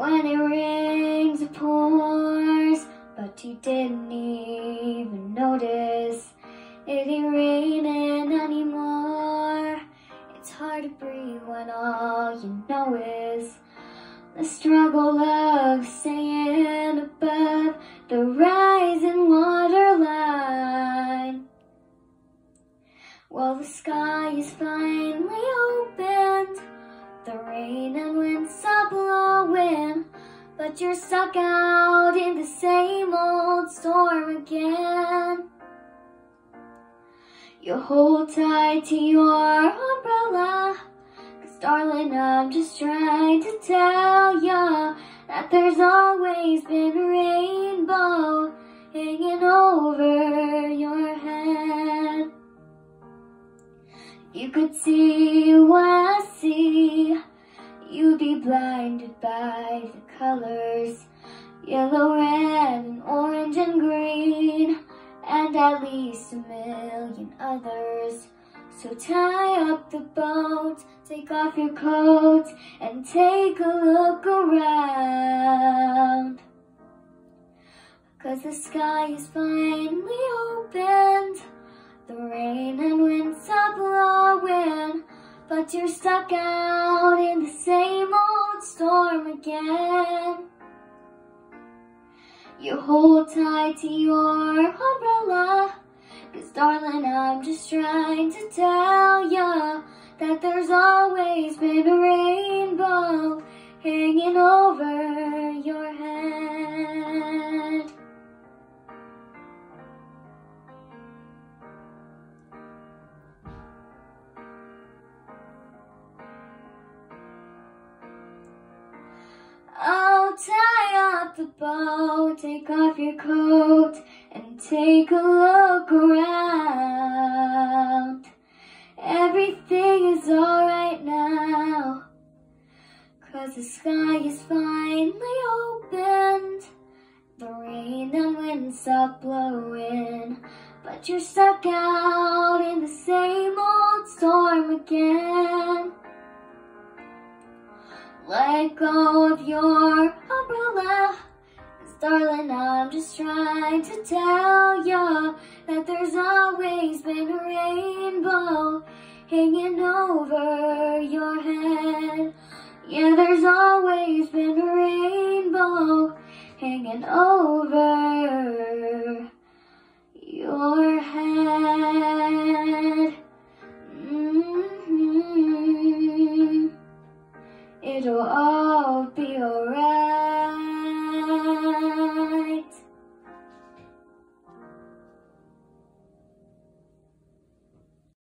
When it rains, it pours, but you didn't even notice. It ain't raining anymore. It's hard to breathe when all you know is the struggle of staying above the rising waterline. Well, the sky is finally opened, the rain and wind stop blowing, but you're stuck out in the same old storm again. You hold tight to your umbrella, 'cause darling, I'm just trying to tell ya that there's always been a rainbow hanging over your head. You could see what I see, you'd be blinded by the colors, yellow, red, and orange, and green, and at least a million others. So tie up the boat, take off your coat, and take a look around. 'Cause the sky is finally opened, the rain and wind stop blowing, but you're stuck out in the same old storm again. You hold tight to your umbrella, 'cause darling, I'm just trying to tell ya that there's always been a rainbow hanging over your head. Oh, tie up the boat, take off your coat, and take a look around. Everything is alright now, 'cause the sky is finally opened, the rain and wind stop blowing, but you're stuck out in the same old storm again. Let go of your umbrella, 'cause darling, I'm just trying to tell ya that there's always been a rainbow hanging over your head. Yeah, there's always been a rainbow hanging over